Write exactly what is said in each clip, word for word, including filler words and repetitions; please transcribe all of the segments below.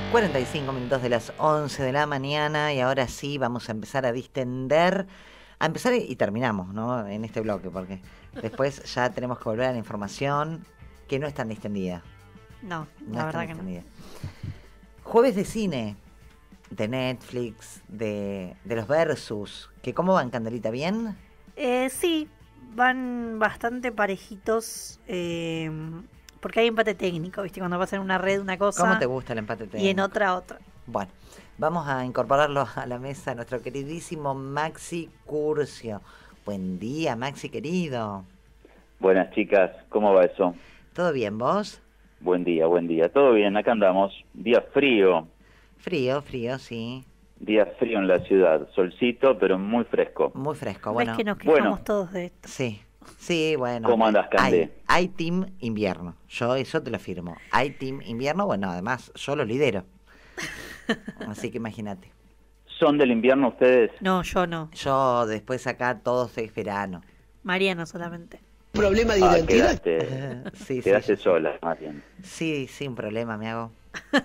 cuarenta y cinco minutos de las once de la mañana y ahora sí vamos a empezar a distender, a empezar y, y terminamos, ¿no? En este bloque, porque después ya tenemos que volver a la información que no es tan distendida. No, No la es verdad tan que distendida. Jueves de cine, de Netflix, de, de los Versus, que ¿cómo van, Candelita? ¿Bien? Eh, sí, van bastante parejitos, eh, porque hay empate técnico, ¿viste? Cuando pasa en una red una cosa ¿Cómo te gusta el empate técnico? y en otra otra. Bueno, vamos a incorporarlo a la mesa a nuestro queridísimo Maxi Curcio. Buen día, Maxi querido. Buenas chicas, ¿cómo va eso? ¿Todo bien, vos? Buen día, buen día. Todo bien, acá andamos. Día frío. Frío, frío, sí. Día frío en la ciudad. Solcito, pero muy fresco. Muy fresco, ¿Ves bueno. que nos quejamos bueno. todos de esto? Sí, sí, bueno. ¿Cómo andas, Candé? Hay, hay team invierno, yo eso te lo firmo. Hay team invierno, bueno, además yo lo lidero. Así que imagínate. ¿Son del invierno ustedes? No, yo no. Yo después acá todo es verano. Mariano solamente. ¿Problema de Ah, identidad? quedaste, Sí, sí, quedaste sí. sola, más bien. Sí, sin problema me hago.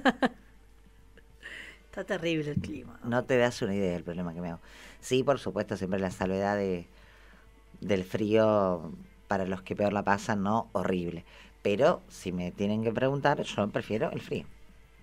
Está terrible el clima. No te das una idea del problema que me hago. Sí, por supuesto, siempre la salvedad de, del frío para los que peor la pasan, no, horrible. Pero si me tienen que preguntar, yo prefiero el frío.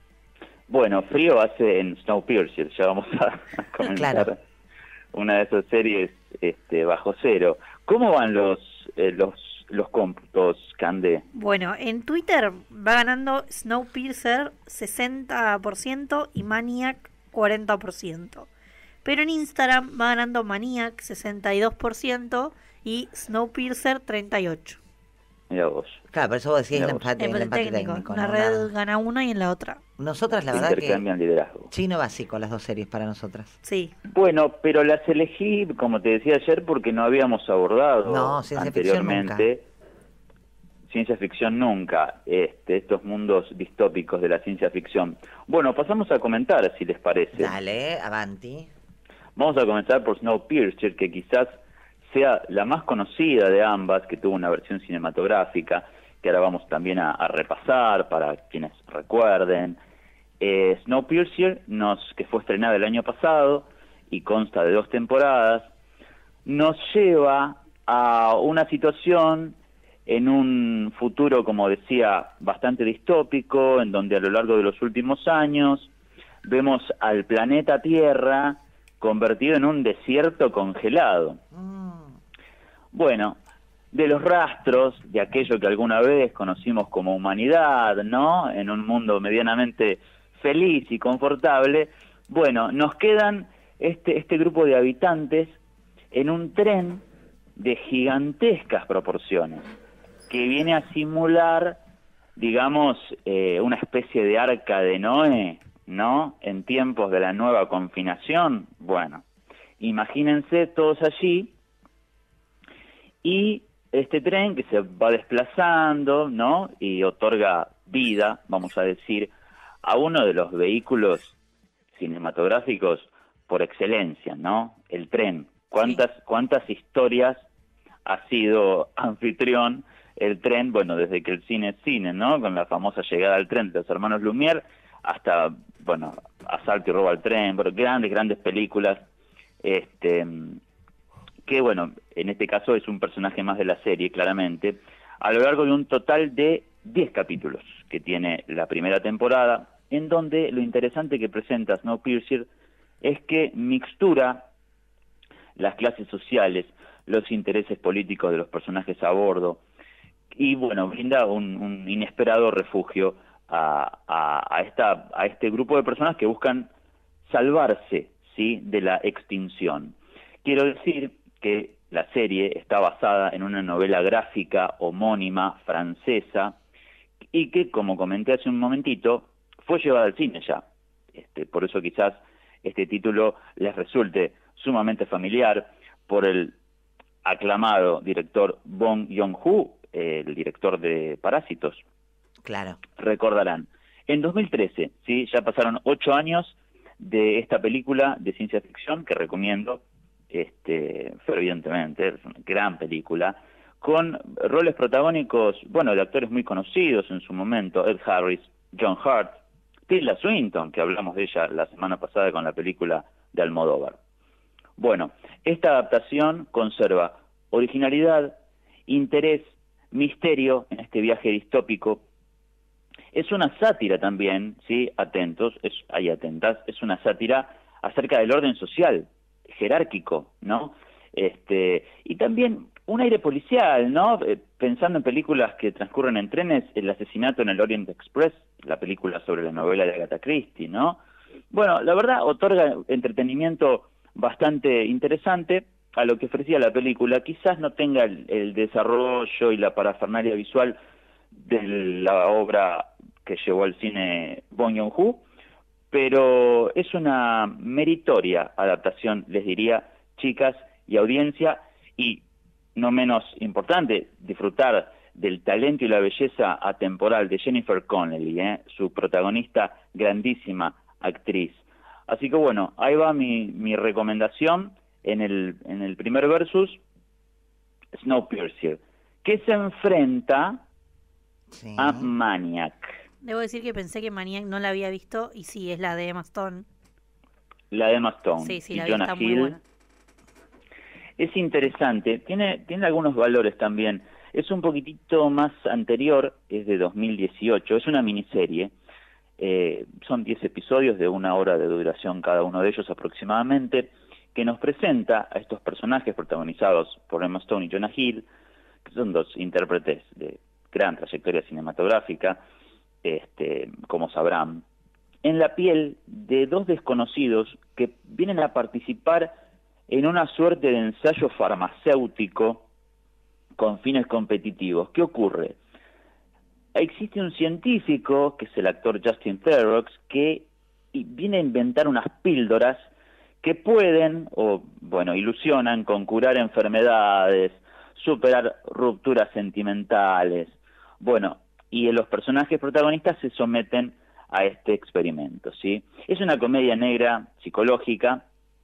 Bueno, frío hace en Snowpiercer, ya vamos a, a comenzar Claro. una de esas series este, bajo cero. ¿Cómo van los eh, los los cómputos, Candé? Bueno, en Twitter va ganando Snowpiercer sesenta por ciento y Maniac cuarenta por ciento. Pero en Instagram va ganando Maniac sesenta y dos por ciento y Snowpiercer treinta y ocho por ciento. Mira vos. Claro, por eso vos decís el Mira vos. empate, el Empate empate técnico. técnico. Una ¿no? red Nada. gana una y en la otra. Nosotras, la verdad que Intercambian liderazgo. chino básico las dos series para nosotras. Sí. Bueno, pero las elegí, como te decía ayer, porque no habíamos abordado No, ciencia ficción anteriormente. Ciencia ficción nunca, este, estos mundos distópicos de la ciencia ficción. Bueno, pasamos a comentar, si les parece. Dale, avanti. Vamos a comenzar por Snowpiercer, que quizás sea la más conocida de ambas, que tuvo una versión cinematográfica, que ahora vamos también a, a repasar para quienes recuerden. Eh, Snowpiercer, nos, que fue estrenada el año pasado y consta de dos temporadas, nos lleva a una situación en un futuro, como decía, bastante distópico, en donde a lo largo de los últimos años vemos al planeta Tierra convertido en un desierto congelado. Mm. Bueno, de los rastros de aquello que alguna vez conocimos como humanidad, ¿no? En un mundo medianamente feliz y confortable, bueno, nos quedan este, este grupo de habitantes en un tren de gigantescas proporciones, que viene a simular, digamos, eh, una especie de arca de Noé, ¿no? En tiempos de la nueva confinación. Bueno, imagínense todos allí, y este tren que se va desplazando, ¿no? Y otorga vida, vamos a decir, a uno de los vehículos cinematográficos por excelencia, ¿no? El tren. ¿Cuántas, sí. cuántas historias ha sido anfitrión el tren? Bueno, desde que el cine es cine, ¿no? Con la famosa llegada al tren de los hermanos Lumière, hasta, bueno, Asalto y robo al tren, pero grandes, grandes películas, este, que, bueno, en este caso es un personaje más de la serie, claramente, a lo largo de un total de diez capítulos que tiene la primera temporada, en donde lo interesante que presenta Snowpiercer es que mixtura las clases sociales, los intereses políticos de los personajes a bordo, y bueno, brinda un, un inesperado refugio a, a, a, esta, a este grupo de personas que buscan salvarse, ¿sí?, de la extinción. Quiero decir que la serie está basada en una novela gráfica homónima francesa y que, como comenté hace un momentito, fue llevada al cine ya. Este, por eso quizás este título les resulte sumamente familiar, por el aclamado director Bong Joon-ho, eh, el director de Parásitos. Claro. Recordarán. En dos mil trece, ¿sí? Ya pasaron ocho años de esta película de ciencia ficción que recomiendo este, fervientemente, es una gran película, con roles protagónicos, bueno, de actores muy conocidos en su momento, Ed Harris, John Hurt, Tilda Swinton, que hablamos de ella la semana pasada con la película de Almodóvar. Bueno, esta adaptación conserva originalidad, interés, misterio en este viaje distópico. Es una sátira también, ¿sí? Atentos, es, hay atentas, es una sátira acerca del orden social, jerárquico, ¿no? Este, y también un aire policial, ¿no? Eh, pensando en películas que transcurren en trenes, El asesinato en el Orient Express, la película sobre la novela de Agatha Christie, ¿no? Bueno, la verdad otorga entretenimiento bastante interesante a lo que ofrecía la película. Quizás no tenga el, el desarrollo y la parafernalia visual de la obra que llevó al cine Bong Joon-ho, pero es una meritoria adaptación, les diría, chicas y audiencia, y no menos importante, disfrutar del talento y la belleza atemporal de Jennifer Connelly, ¿eh? Su protagonista, grandísima actriz. Así que bueno, ahí va mi, mi recomendación en el, en el primer versus, Snowpiercer, que se enfrenta Sí. a Maniac. Debo decir que pensé que Maniac no la había visto y sí, es la de Emma Stone. La de Emma Stone Sí, sí, y la vi, Jonah está muy Hill. buena. Es interesante, tiene, tiene algunos valores también. Es un poquitito más anterior, es de dos mil dieciocho, es una miniserie. Eh, son diez episodios de una hora de duración cada uno de ellos aproximadamente, que nos presenta a estos personajes protagonizados por Emma Stone y Jonah Hill, que son dos intérpretes de gran trayectoria cinematográfica, este, como sabrán, en la piel de dos desconocidos que vienen a participar en una suerte de ensayo farmacéutico con fines competitivos. ¿Qué ocurre? Existe un científico, que es el actor Justin Theroux, que viene a inventar unas píldoras que pueden, o bueno, ilusionan con curar enfermedades, superar rupturas sentimentales. Bueno, y los personajes protagonistas se someten a este experimento, ¿sí? Es una comedia negra, psicológica,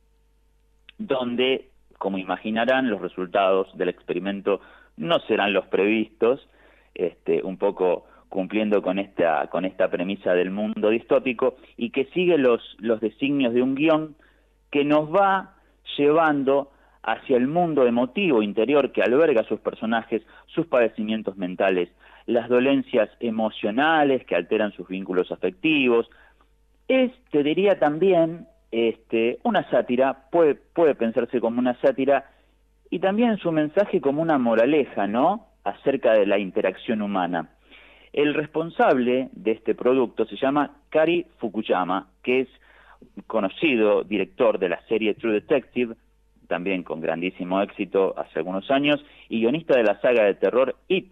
donde, como imaginarán, los resultados del experimento no serán los previstos, este, un poco cumpliendo con esta, con esta premisa del mundo distópico, y que sigue los, los designios de un guión que nos va llevando hacia el mundo emotivo interior que alberga a sus personajes, sus padecimientos mentales, las dolencias emocionales que alteran sus vínculos afectivos. Es, te diría también, este, una sátira, puede, puede pensarse como una sátira, y también su mensaje como una moraleja, ¿no?, acerca de la interacción humana. El responsable de este producto se llama Cary Fukuyama, que es conocido director de la serie True Detective, también con grandísimo éxito hace algunos años, y guionista de la saga de terror It.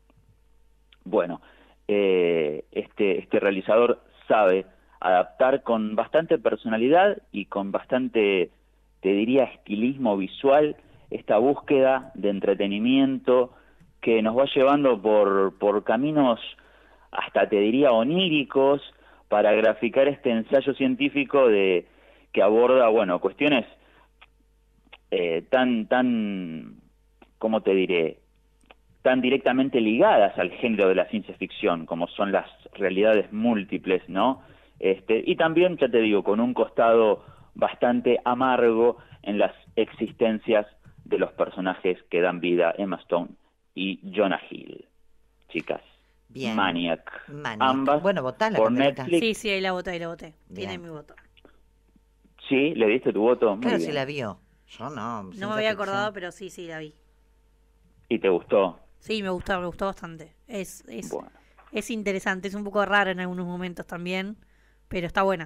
Bueno, eh, este, este realizador sabe adaptar con bastante personalidad y con bastante, te diría, estilismo visual, esta búsqueda de entretenimiento que nos va llevando por, por caminos hasta, te diría, oníricos, para graficar este ensayo científico de que aborda, bueno, cuestiones eh, tan, tan, ¿cómo te diré?, tan directamente ligadas al género de la ciencia ficción, como son las realidades múltiples, ¿no? Este, y también, ya te digo, con un costado bastante amargo en las existencias de los personajes que dan vida a Emma Stone y Jonah Hill. Chicas, Bien. Maniac. Maniac. Ambas Bueno, votá la por camioneta. Netflix. Sí, sí, ahí la voté, ahí la voté. Bien. Tiene mi voto. Sí, ¿le diste tu voto? Muy Claro, bien. si la vio. Yo no. No ciencia me había ficción. acordado, pero sí, sí, la vi. ¿Y te gustó? Sí, me gustó, me gustó bastante. Es, es, Bueno. es interesante, es un poco raro en algunos momentos también, pero está buena.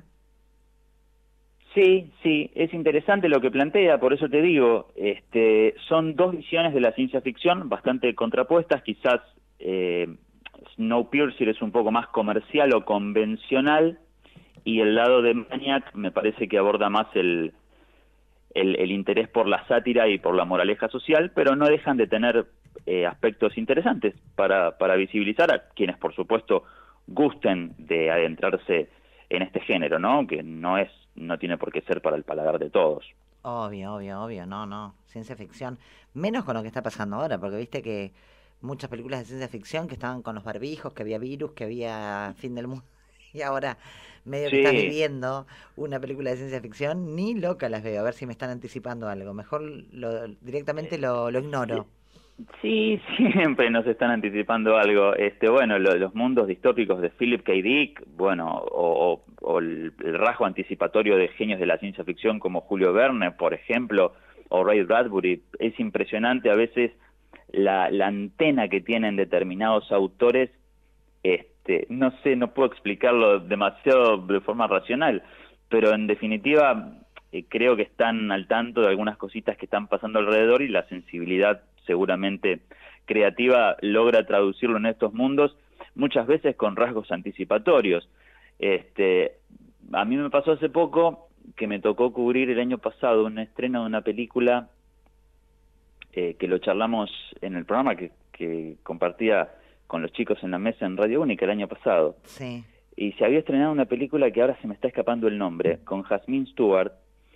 Sí, sí, es interesante lo que plantea, por eso te digo, este, son dos visiones de la ciencia ficción bastante contrapuestas, quizás eh, Snowpiercer es un poco más comercial o convencional, y el lado de Maniac me parece que aborda más el, el, el interés por la sátira y por la moraleja social, pero no dejan de tener eh, aspectos interesantes para, para visibilizar a quienes, por supuesto, gusten de adentrarse en este género, ¿no? Que no es, no tiene por qué ser para el paladar de todos. Obvio, obvio, obvio. No, no. Ciencia ficción. Menos con lo que está pasando ahora, porque viste que muchas películas de ciencia ficción que estaban con los barbijos, que había virus, que había fin del mundo. Y ahora medio que Sí. estás viviendo una película de ciencia ficción, ni loca las veo, a ver si me están anticipando algo. Mejor lo, directamente lo, lo ignoro. Sí, siempre nos están anticipando algo. Este, bueno, lo- los mundos distópicos de Philip K. Dick, bueno, o, o- o el, el rasgo anticipatorio de genios de la ciencia ficción como Julio Verne, por ejemplo, o Ray Bradbury. Es impresionante a veces la, la antena que tienen determinados autores. Este, no sé, no puedo explicarlo demasiado de forma racional, pero en definitiva eh, creo que están al tanto de algunas cositas que están pasando alrededor y la sensibilidad seguramente creativa logra traducirlo en estos mundos, muchas veces con rasgos anticipatorios. Este, a mí me pasó hace poco que me tocó cubrir el año pasado un estreno de una película eh, que lo charlamos en el programa que, que compartía con los chicos en la mesa en Radio Única el año pasado. Sí. Y se había estrenado una película que ahora se me está escapando el nombre, con Jasmine Stewart,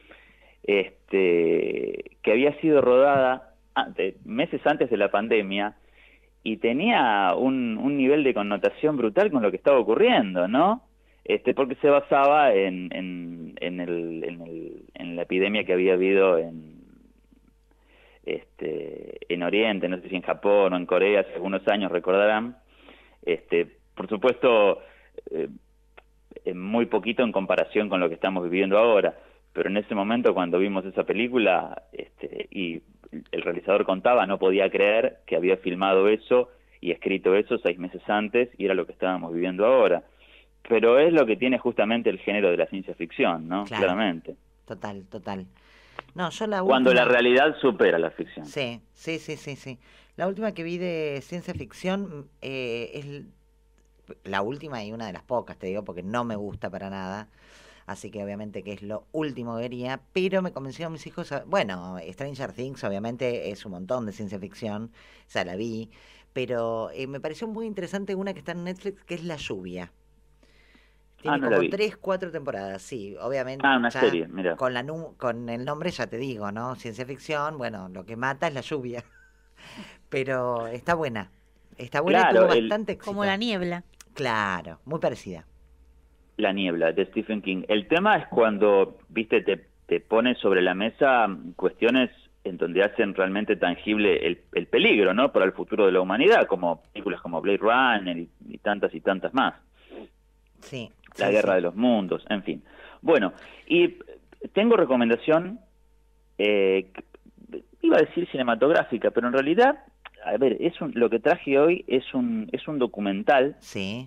este, que había sido rodada antes, meses antes de la pandemia, y tenía un, un nivel de connotación brutal con lo que estaba ocurriendo, ¿no? Este, porque se basaba en, en, en, el, en, el, en la epidemia que había habido en, este, en Oriente, no sé si en Japón o en Corea, hace algunos años recordarán. Este, por supuesto, eh, muy poquito en comparación con lo que estamos viviendo ahora, pero en ese momento cuando vimos esa película este, y el realizador contaba, no podía creer que había filmado eso y escrito eso seis meses antes y era lo que estábamos viviendo ahora. Pero es lo que tiene justamente el género de la ciencia ficción, ¿no? Claro. Claramente. Total, total. No, yo la Cuando última... la realidad supera la ficción. Sí, sí, sí, sí, sí. La última que vi de ciencia ficción eh, es la última y una de las pocas, te digo, porque no me gusta para nada. Así que obviamente que es lo último que vería, pero me convencieron mis hijos, a... bueno, Stranger Things obviamente es un montón de ciencia ficción, o sea, la vi, pero eh, me pareció muy interesante una que está en Netflix, que es La Lluvia. Tiene Ah, no la como vi. tres, cuatro temporadas, sí, obviamente. Ah, una ya serie, mira. Con, la nu- con el nombre ya te digo, ¿no? Ciencia ficción, bueno, lo que mata es la lluvia, pero está buena, está buena y Claro, tuvo el- bastante éxito. Como la niebla. Claro, muy parecida. La niebla, de Stephen King. El tema es cuando, viste, te, te pone sobre la mesa cuestiones en donde hacen realmente tangible el, el peligro, ¿no? Para el futuro de la humanidad, como películas como Blade Runner y, y tantas y tantas más. Sí. La sí, guerra sí. de los mundos, en fin. Bueno, y tengo recomendación, eh, iba a decir cinematográfica, pero en realidad, a ver, es un, lo que traje hoy es un, es un documental Sí.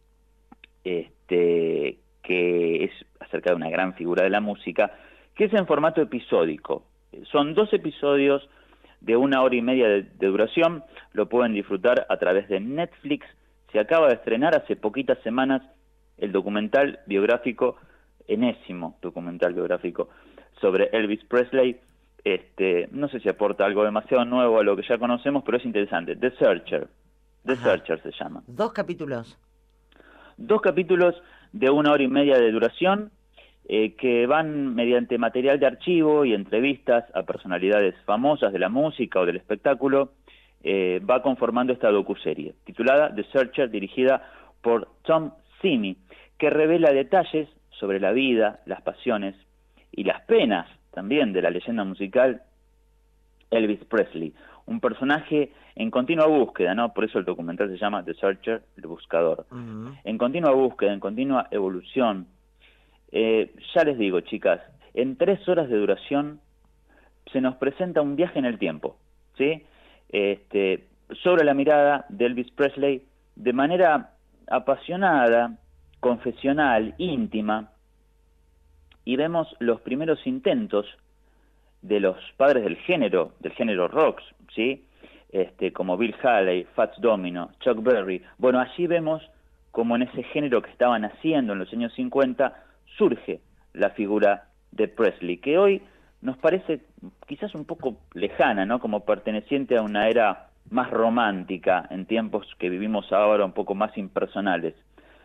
este, que es acerca de una gran figura de la música, que es en formato episódico. Son dos episodios de una hora y media de, de duración, lo pueden disfrutar a través de Netflix. Se acaba de estrenar hace poquitas semanas el documental biográfico, enésimo documental biográfico sobre Elvis Presley. Este, no sé si aporta algo demasiado nuevo a lo que ya conocemos, pero es interesante. The Searcher. The Ajá. Searcher se llama. Dos capítulos. Dos capítulos de una hora y media de duración eh, que van mediante material de archivo y entrevistas a personalidades famosas de la música o del espectáculo, eh, va conformando esta docuserie titulada The Searcher, dirigida por Tom Simi, que revela detalles sobre la vida, las pasiones y las penas también de la leyenda musical Elvis Presley, un personaje en continua búsqueda, ¿no? Por eso el documental se llama The Searcher, el buscador. Uh-huh. En continua búsqueda, en continua evolución. Eh, ya les digo, chicas, en tres horas de duración se nos presenta un viaje en el tiempo, ¿sí? Este, sobre la mirada de Elvis Presley de manera apasionada, confesional, íntima, y vemos los primeros intentos de los padres del género, del género rock, ¿sí? Este, como Bill Haley, Fats Domino, Chuck Berry. Bueno, allí vemos como en ese género que estaban naciendo en los años cincuenta surge la figura de Presley, que hoy nos parece quizás un poco lejana, ¿no? Como perteneciente a una era más romántica en tiempos que vivimos ahora un poco más impersonales.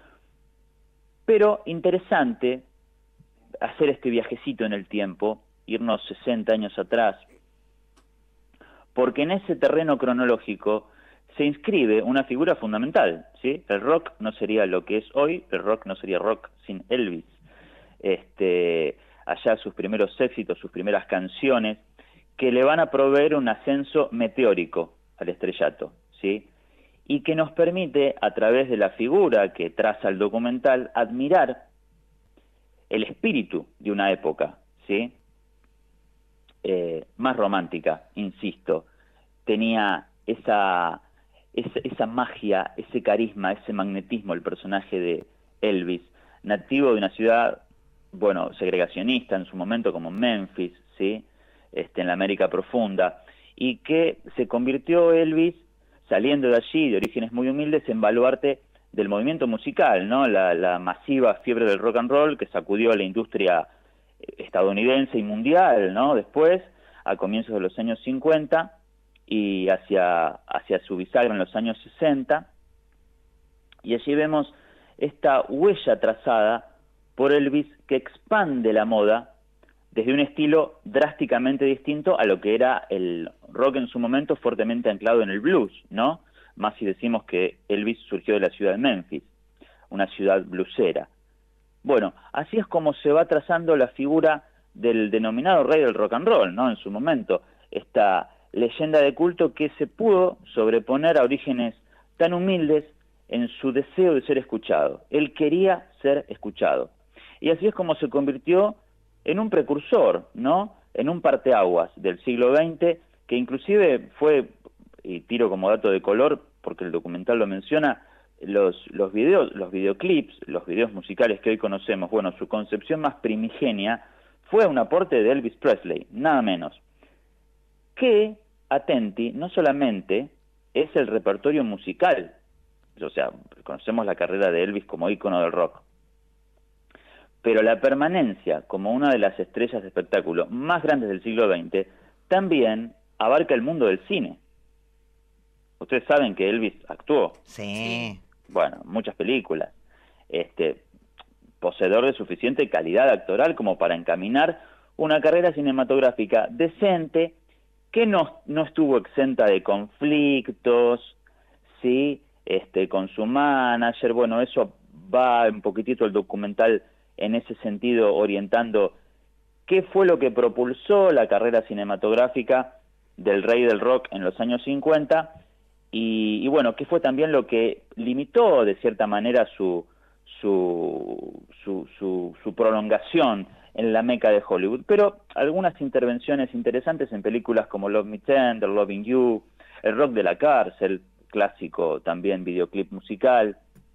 Pero interesante hacer este viajecito en el tiempo, irnos sesenta años atrás, porque en ese terreno cronológico se inscribe una figura fundamental, ¿sí? El rock no sería lo que es hoy, el rock no sería rock sin Elvis. Este, allá sus primeros éxitos, sus primeras canciones, que le van a proveer un ascenso meteórico al estrellato, ¿sí? Y que nos permite, a través de la figura que traza el documental, admirar el espíritu de una época, ¿sí? Eh, más romántica, insisto. Tenía esa, esa, esa magia, ese carisma, ese magnetismo, el personaje de Elvis, nativo de una ciudad, bueno, segregacionista en su momento como Memphis, ¿sí? Este, en la América profunda, y que se convirtió Elvis, saliendo de allí, de orígenes muy humildes, en baluarte del movimiento musical, ¿no? La, la masiva fiebre del rock and roll que sacudió a la industria estadounidense y mundial, ¿no? Después, a comienzos de los años cincuenta y hacia, hacia su bisagra en los años sesenta, y allí vemos esta huella trazada por Elvis que expande la moda desde un estilo drásticamente distinto a lo que era el rock en su momento, fuertemente anclado en el blues, ¿no? Más si decimos que Elvis surgió de la ciudad de Memphis, una ciudad bluesera. Bueno, así es como se va trazando la figura del denominado rey del rock and roll, ¿no? En su momento, esta leyenda de culto que se pudo sobreponer a orígenes tan humildes en su deseo de ser escuchado. Él quería ser escuchado. Y así es como se convirtió en un precursor, ¿no? En un parteaguas del siglo veinte, que inclusive fue, y tiro como dato de color, porque el documental lo menciona, los, los videos, los videoclips, los videos musicales que hoy conocemos, bueno, su concepción más primigenia fue un aporte de Elvis Presley, nada menos. Que, atenti, no solamente es el repertorio musical, o sea, conocemos la carrera de Elvis como ícono del rock, pero la permanencia como una de las estrellas de espectáculo más grandes del siglo veinte también abarca el mundo del cine. Ustedes saben que Elvis actuó. Sí. Bueno, muchas películas. Este, poseedor de suficiente calidad actoral como para encaminar una carrera cinematográfica decente que no, no estuvo exenta de conflictos, ¿sí? Este, con su manager. Bueno, eso va un poquitito el documental en ese sentido, orientando qué fue lo que propulsó la carrera cinematográfica del rey del rock en los años cincuenta, y, y bueno, qué fue también lo que limitó de cierta manera su, su, su, su, su prolongación en la meca de Hollywood. Pero algunas intervenciones interesantes en películas como Love Me Tender, Loving You, El rock de la cárcel, clásico también videoclip musical,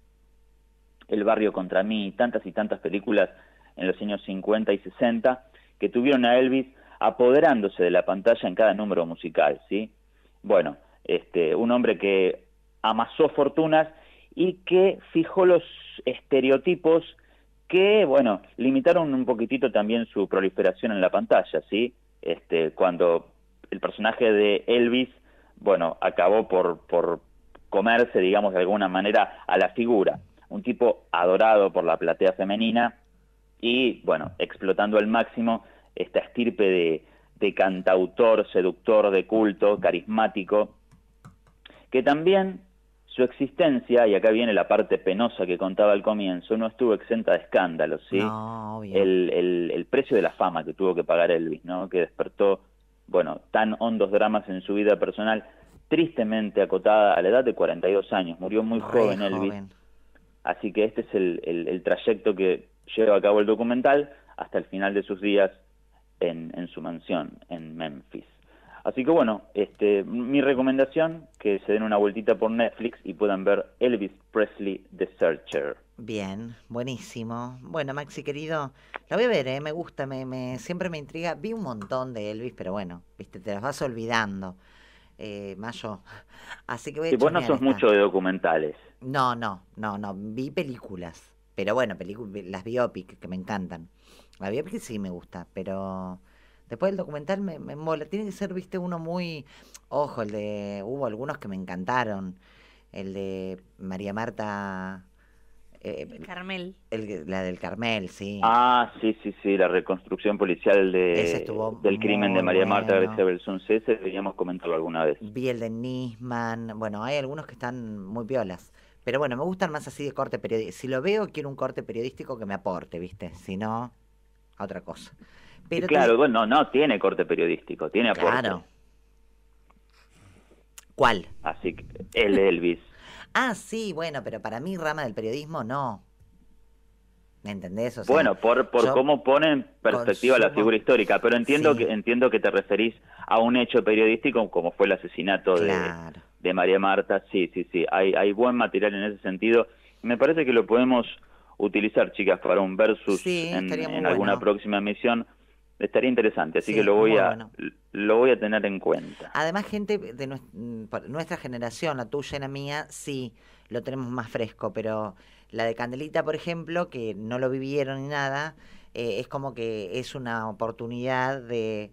El barrio contra mí, tantas y tantas películas en los años cincuenta y sesenta que tuvieron a Elvis apoderándose de la pantalla en cada número musical, ¿sí? Bueno, este, un hombre que amasó fortunas y que fijó los estereotipos que, bueno, limitaron un poquitito también su proliferación en la pantalla, ¿sí? Este, cuando el personaje de Elvis, bueno, acabó por, por comerse, digamos, de alguna manera a la figura. Un tipo adorado por la platea femenina y, bueno, explotando al máximo esta estirpe de, de cantautor, seductor, de culto, carismático, que también su existencia, y acá viene la parte penosa que contaba al comienzo, no estuvo exenta de escándalos, ¿sí? No, obvio. El, el, el precio de la fama que tuvo que pagar Elvis, ¿no? Que despertó, bueno, tan hondos dramas en su vida personal, tristemente acotada a la edad de cuarenta y dos años. Murió muy Re joven Elvis. joven. Así que este es el, el, el trayecto que lleva a cabo el documental hasta el final de sus días en, en su mansión en Memphis. Así que bueno, este, mi recomendación, que se den una vueltita por Netflix y puedan ver Elvis Presley The Searcher. Bien, buenísimo. Bueno, Maxi querido, la voy a ver, ¿eh? Me gusta, me, me siempre me intriga. Vi un montón de Elvis, pero bueno, viste, te las vas olvidando. Eh, Mayo. Así que voy a Si vos no chusmear sos esta. mucho de documentales. No, no, no, no. Vi películas. Pero bueno, películas, las biopic que me encantan. La biopic sí me gusta, pero después del documental me, me mola. Tiene que ser, viste, uno muy... Ojo, el de... Hubo algunos que me encantaron. El de María Marta Eh, El Carmel. el- la del Carmel, sí. Ah, sí, sí, sí, la reconstrucción policial Ese de, estuvo del crimen de muy María Marta bueno. Grecia Belsunce, ese deberíamos comentarlo alguna vez. Vi el de Nisman. Bueno, hay algunos que están muy piolas. Pero bueno, me gustan más así de corte periodístico. Si lo veo, quiero un corte periodístico que me aporte, ¿viste? Si no, a otra cosa. Y Pero te- claro, bueno, no, tiene corte periodístico, tiene aporte. Claro. ¿Cuál? Así que el Elvis. Ah, sí, bueno, pero para mí rama del periodismo no. ¿Me entendés? O sea, Bueno, por, por yo cómo pone en perspectiva la consumo- figura histórica, pero entiendo Sí. que entiendo que te referís a un hecho periodístico como fue el asesinato de, Claro. de María Marta. Sí, sí, sí, hay, hay buen material en ese sentido. Me parece que lo podemos utilizar, chicas, para un versus Sí, en, estaría muy en alguna bueno. próxima emisión. Estaría interesante, así Sí, que lo voy muy a bueno. lo voy a tener en cuenta. Además, gente de nues- mm, por- nuestra generación, la tuya y la mía, sí, lo tenemos más fresco, pero la de Candelita, por ejemplo, que no lo vivieron ni nada, eh, es como que es una oportunidad de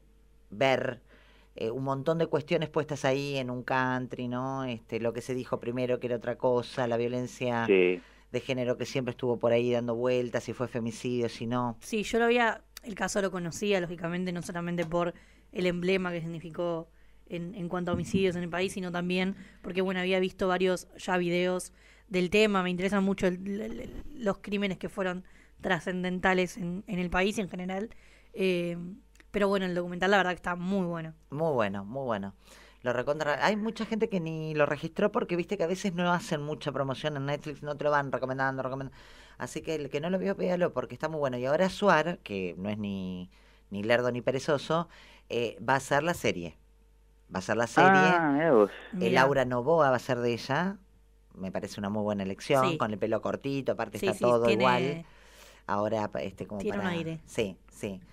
ver eh, un montón de cuestiones puestas ahí en un country, ¿no? Este, lo que se dijo primero que era otra cosa, la violencia Sí, de género que siempre estuvo por ahí dando vueltas, si fue femicidio, si no. Sí, yo lo había, el caso lo conocía, lógicamente, no solamente por el emblema que significó en, en cuanto a homicidios en el país, sino también porque, bueno, había visto varios ya videos del tema, me interesan mucho el- el- el- los crímenes que fueron trascendentales en, en el país en general, eh, pero bueno, el documental la verdad que está muy bueno. Muy bueno, muy bueno. Lo recontra... Hay mucha gente que ni lo registró porque viste que a veces no hacen mucha promoción en Netflix, no te lo van recomendando, recomendando. Así que el que no lo vio, véalo porque está muy bueno. Y ahora Suar, que no es ni, ni lerdo ni perezoso, eh, va a ser la serie. Va a ser la serie. Ah, mirá vos. Eh, Mirá. Laura Novoa va a ser de ella. Me parece una muy buena elección, Sí. con el pelo cortito, aparte Sí, está sí, todo tiene- igual. Ahora, pa- este, como tiene un para... aire. Sí, sí.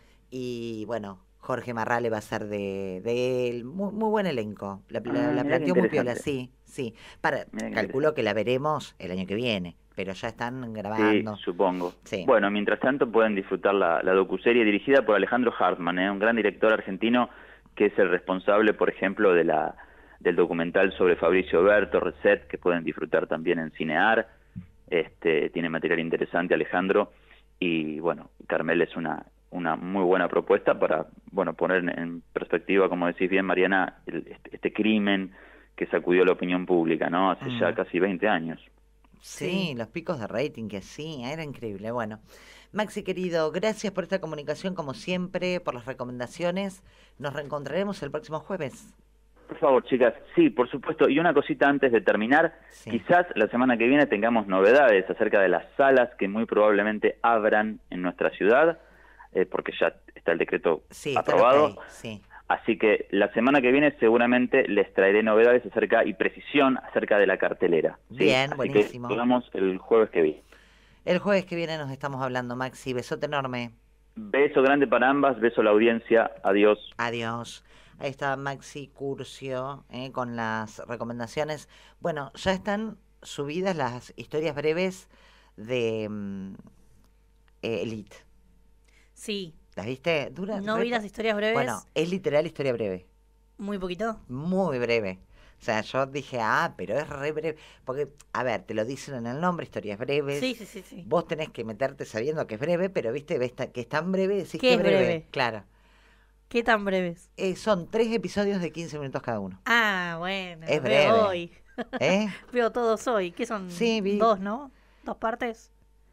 Y bueno, Jorge Marrale va a ser de, de él. Muy, muy buen elenco. La, la- Ah, la mirá qué planteó muy piola, interesante. sí, sí. Para, Mirá qué calculo que la veremos el año que viene, pero ya están Sí, grabando. supongo. Sí. Bueno, mientras tanto pueden disfrutar la, la docuserie dirigida por Alejandro Hartman, ¿eh? Un gran director argentino que es el responsable, por ejemplo, de la del documental sobre Fabricio Berto, Reset, que pueden disfrutar también en Cinear. Este, tiene material interesante Alejandro y bueno, Carmel es una una muy buena propuesta para, bueno, poner en, en perspectiva, como decís bien, Mariana, el- este, este crimen que sacudió la opinión pública, ¿no? Hace Mm. ya casi veinte años. Sí, Sí. los picos de rating que sí, era increíble. Bueno, Maxi querido, gracias por esta comunicación como siempre, por las recomendaciones. Nos reencontraremos el próximo jueves. Por favor, chicas, sí, por supuesto. Y una cosita antes de terminar, Sí. quizás la semana que viene tengamos novedades acerca de las salas que muy probablemente abran en nuestra ciudad, eh, porque ya está el decreto Sí, está aprobado. ok, sí. Así que la semana que viene seguramente les traeré novedades acerca y precisión acerca de la cartelera. ¿sí? Bien, Así buenísimo. que nos vemos el jueves que viene. El jueves que viene nos estamos hablando, Maxi. Besote enorme. Beso grande para ambas, beso a la audiencia, adiós. Adiós. Ahí está Maxi Curcio eh, con las recomendaciones. Bueno, ya están subidas las historias breves de mm, eh, Elite. Sí, ¿Las viste? Dura. no re- vi las historias breves, Bueno, es literal historia breve. muy poquito. Muy breve. O sea, yo dije, ah, pero es re breve. Porque, a ver, te lo dicen en el nombre, historias breves. Sí, sí, sí, sí. Vos tenés que meterte sabiendo que es breve, pero viste, ves ta- que es tan breve, decís ¿Qué que es breve? Claro. ¿Qué tan breves? Eh, son tres episodios de quince minutos cada uno. Ah, bueno, Es veo breve. hoy. ¿Eh? Veo todos hoy. ¿Qué son? Sí, vi- Dos, ¿no? Dos partes.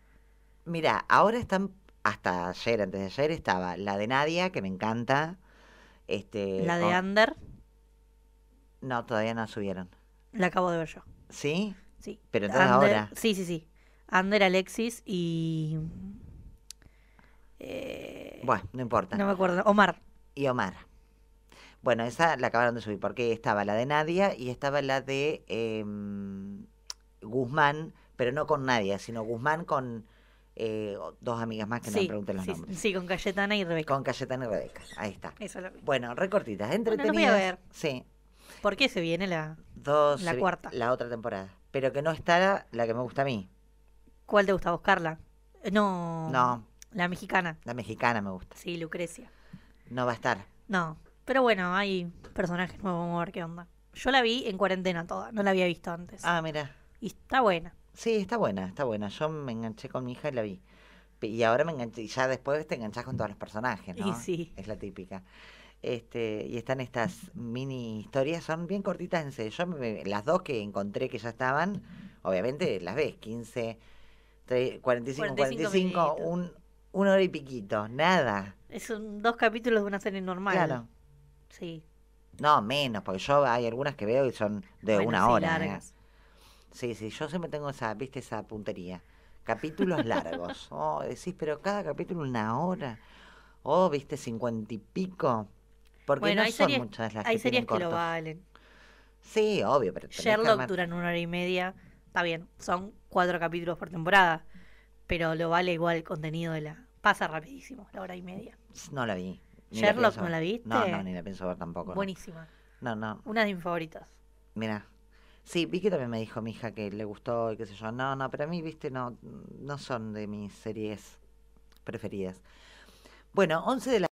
Mira, ahora están, hasta ayer, antes de ayer, estaba la de Nadia, que me encanta. Este, La de con- Ander, No, todavía no subieron. la acabo de ver yo. ¿Sí? Sí. Pero entonces Ander- ahora. Sí, sí, sí. Ander, Alexis y... eh, Bueno, no importa. no me acuerdo. Omar. Y Omar. Bueno, esa la acabaron de subir, porque estaba la de Nadia y estaba la de em, Guzmán, pero no con Nadia, sino Guzmán con eh, dos amigas más que no me Sí, pregunten los sí, nombres. sí, con Cayetana y Rebeca. Con Cayetana y Rebeca. Ahí está. Eso lo vi. Bueno, recortitas, Bueno, entretenidas. los voy a ver. Sí, ¿Por qué se viene la...? dos. La se vi- cuarta. La otra temporada. Pero que no está la que me gusta a mí. ¿Cuál te gusta, buscarla? No. No. La mexicana. La mexicana me gusta. Sí, Lucrecia. No va a estar. No. Pero bueno, hay personajes nuevos, vamos a ver qué onda. Yo la vi en cuarentena toda, no la había visto antes. Ah, mira. Y está buena. Sí, está buena, está buena. Yo me enganché con mi hija y la vi. Pe- Y ahora me enganché, y ya después te enganchás con todos los personajes, Y ¿no? sí. Es la típica. Este, y están estas mini historias, son bien cortitas en serio. Yo me- las dos que encontré que ya estaban, obviamente las ves, quince, tre- cuarenta y cinco, cuarenta y cuarenta y cinco cinco, minutos. un, una hora y piquito, nada. Es un, dos capítulos de una serie normal. Claro. Sí. No, menos, porque yo hay algunas que veo y son de Bueno, una sí, hora, ¿eh? largas. Sí, sí, yo siempre tengo esa, viste, esa puntería. Capítulos largos. Oh, decís, pero cada capítulo una hora. Oh, viste, cincuenta y pico. Porque Bueno, no hay son series, muchas las hay que series tienen que lo cortos. valen. Sí, obvio, pero tenés que Sherlock armar. duran una hora y media. Está bien, son cuatro capítulos por temporada. Pero lo vale igual el contenido de la... Pasa rapidísimo, la hora y media. No la vi. Ni Sherlock, pienso ¿no ver. la viste? No, no, ni la pienso ver tampoco. No, Buenísima. no, no. Una de mis favoritas. Mira. Sí, vi que también me dijo mi hija que le gustó y qué sé yo. No, no, pero a mí, viste, no, no son de mis series preferidas. Bueno, once de la